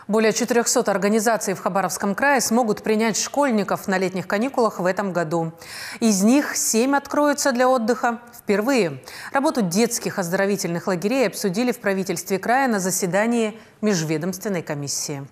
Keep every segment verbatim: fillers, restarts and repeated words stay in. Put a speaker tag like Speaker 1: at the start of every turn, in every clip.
Speaker 1: Более четырёхсот организаций в Хабаровском крае смогут принять школьников на летних каникулах в этом году. Из них семь откроются для отдыха впервые. Работу детских оздоровительных лагерей обсудили в правительстве края на заседании межведомственной комиссии.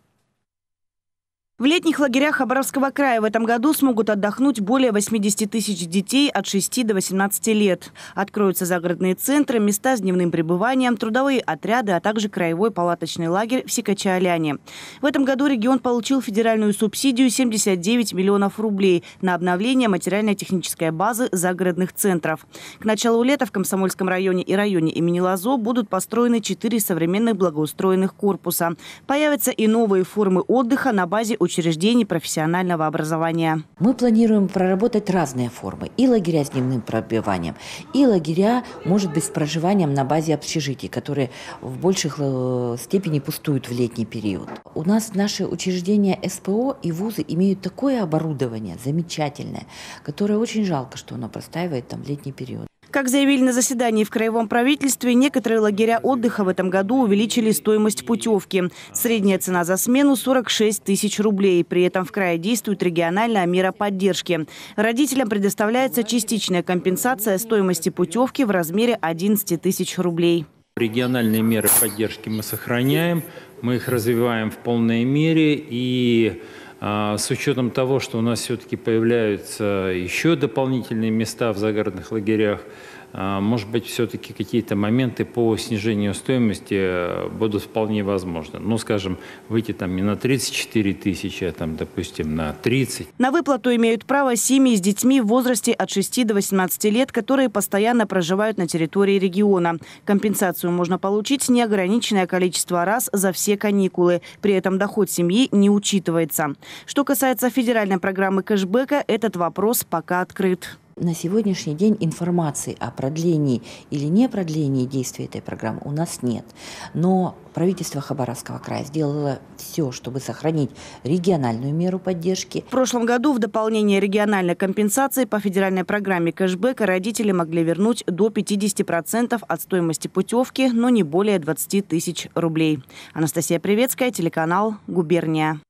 Speaker 2: В летних лагерях Хабаровского края в этом году смогут отдохнуть более восьмидесяти тысяч детей от шести до восемнадцати лет. Откроются загородные центры, места с дневным пребыванием, трудовые отряды, а также краевой палаточный лагерь в Сикача-Аляне. В этом году регион получил федеральную субсидию семьдесят девять миллионов рублей на обновление материально-технической базы загородных центров. К началу лета в Комсомольском районе и районе имени Лазо будут построены четыре современных благоустроенных корпуса. Появятся и новые формы отдыха на базе учреждений профессионального образования.
Speaker 3: Мы планируем проработать разные формы. И лагеря с дневным пребыванием, и лагеря, может быть, с проживанием на базе общежитий, которые в большей степени пустуют в летний период. У нас наши учреждения СПО и вузы имеют такое оборудование замечательное, которое очень жалко, что оно простаивает там в летний период.
Speaker 2: Как заявили на заседании в краевом правительстве, некоторые лагеря отдыха в этом году увеличили стоимость путевки. Средняя цена за смену – сорок шесть тысяч рублей. При этом в крае действует региональная мера поддержки. Родителям предоставляется частичная компенсация стоимости путевки в размере одиннадцати тысяч рублей.
Speaker 4: Региональные меры поддержки мы сохраняем, мы их развиваем в полной мере. И с учетом того, что у нас все-таки появляются еще дополнительные места в загородных лагерях, может быть, все-таки какие-то моменты по снижению стоимости будут вполне возможны. Ну, скажем, выйти там не на тридцать четыре тысячи, а там, допустим, на тридцать.
Speaker 2: На выплату имеют право семьи с детьми в возрасте от шести до восемнадцати лет, которые постоянно проживают на территории региона. Компенсацию можно получить неограниченное количество раз за все каникулы. При этом доход семьи не учитывается. Что касается федеральной программы кэшбэка, этот вопрос пока открыт.
Speaker 3: На сегодняшний день информации о продлении или не продлении действия этой программы у нас нет. Но правительство Хабаровского края сделало все, чтобы сохранить региональную меру поддержки.
Speaker 2: В прошлом году в дополнение региональной компенсации по федеральной программе кэшбэка родители могли вернуть до пятидесяти процентов от стоимости путевки, но не более двадцати тысяч рублей. Анастасия Привецкая, телеканал «Губерния».